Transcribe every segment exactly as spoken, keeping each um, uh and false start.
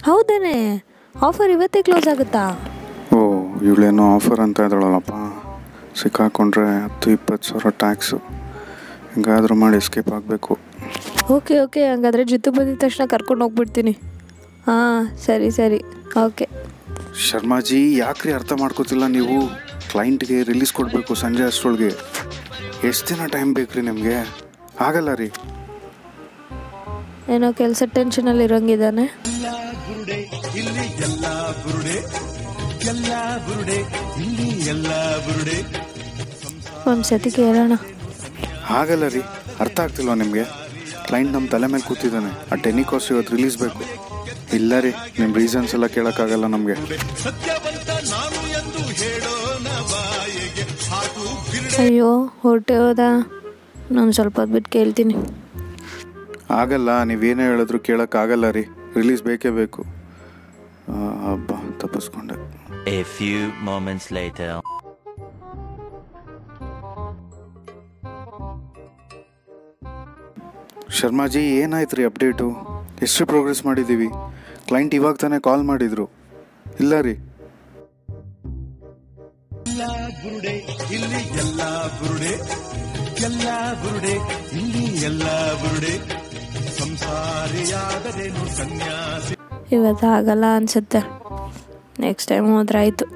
ಹೌದೇನೆ, offer ಇವತ್ತೇ close ಆಗುತ್ತಾ? ಓ, ಇವಳೇನೋ offer ಅಂತ ಇದ್ದಾಳಲ್ಲಪ್ಪ. ಸಿಕ್ಕಾಕೊಂಡ್ರೆ ಹತ್ತು ಇಪ್ಪತ್ತು ಸಾವಿರ ಟ್ಯಾಕ್ಸು. ಹಿಂಗಾದ್ರೂ ಮಾಡಿ ಎಸ್ಕೇಪ್ ಆಗಬೇಕು. ಓಕೆ ಓಕೆ ಹಂಗಾದ್ರೆ ಜೊತೆಗೆ ಬಂದಿದ ತಕ್ಷಣ ಕರ್ಕೊಂಡು ಹೋಗ್ಬಿಡ್ತೀನಿ. ಹಾಂ ಸರಿ ಸರಿ ಓಕೆ. ಶರ್ಮಾಜಿ, ಯಾಕ್ರಿ ಅರ್ಥ ಮಾಡ್ಕೋತಿಲ್ಲ ನೀವು? ಕ್ಲೈಂಟ್ಗೆ ರಿಲೀಸ್ ಕೊಡಬೇಕು ಸಂಜೆ ಅಷ್ಟರೊಳಗೆ. ಎಷ್ಟು ದಿನ ಟೈಮ್ ಬೇಕು ರೀ ನಿಮಗೆ? ಆಗಲ್ಲ ರೀ. ಏನೋ ಕೆಲಸ ಟೆನ್ಷನಲ್ಲಿ ಇರೋಂಗಿದ್ದಾನೆ. ಒಂದ್ಸತಿ ಕೇಳೋಣ. ಆಗಲ್ಲ ರೀ, ಅರ್ಥ ಆಗ್ತಿಲ್ವಾ ನಿಮಗೆ? ಕ್ಲೈಂಟ್ ನಮ್ಮ ತಲೆ ಮೇಲೆ ಕೂತಿದ್ದಾನೆ. ಆ ಟೆನಿಕಾಸ್ಟ್ ಇವತ್ತು ರಿಲೀಸ್ ಬೇಕು. ಇಲ್ಲ ರೀ, ನಿಮ್ಮ ರೀಸನ್ಸ್ ಎಲ್ಲ ಕೇಳೋಕ್ಕಾಗಲ್ಲ ನಮಗೆ. ಅಯ್ಯೋ ಹೊರಟೆ ಹೋದ. ನಾನು ಸ್ವಲ್ಪ ಹೊತ್ತು ಬಿಟ್ಟು ಕೇಳ್ತೀನಿ. ಆಗಲ್ಲ, ನೀವೇನೇ ಹೇಳಿದ್ರು ಕೇಳೋಕ್ಕಾಗಲ್ಲ ರೀ. ರಿಲೀಸ್ ಬೇಕೇ ಬೇಕು. ಹಬ್ಬ ತಪ್ಪಿಸ್ಕೊಂಡೆ. A few moments later. Sharmaji, ಏನಾಯ್ತು ರೀ ಅಪ್ಡೇಟು? ಎಷ್ಟು ಪ್ರೋಗ್ರೆಸ್ ಮಾಡಿದ್ದೀವಿ? ಕ್ಲೈಂಟ್ ಇವಾಗ ತಾನೇ ಕಾಲ್ ಮಾಡಿದ್ರು. ಇಲ್ಲ ರೀ. ಇವತ್ತು ಆಗಲ್ಲ ಅನ್ಸುತ್ತೆ. ನೆಕ್ಸ್ಟ್ ಟೈಮ್ ಹೋದ್ರಾಯ್ತು.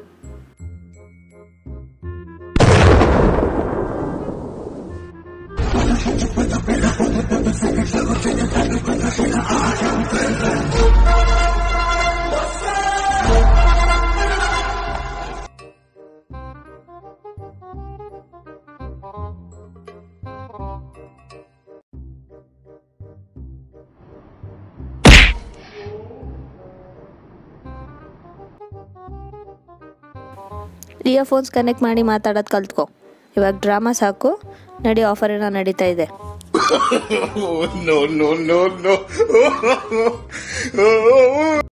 ಇಯರ್ಫೋನ್ಸ್ ಕನೆಕ್ಟ್ ಮಾಡಿ ಮಾತಾಡೋದು ಕಲ್ತ್ಕೊ. ಇವಾಗ ಡ್ರಾಮಾ ಸಾಕು. ನಡಿ, ಆಫರ್ ಏನೋ ನಡೀತಾ ಇದೆ. no, no, no, no.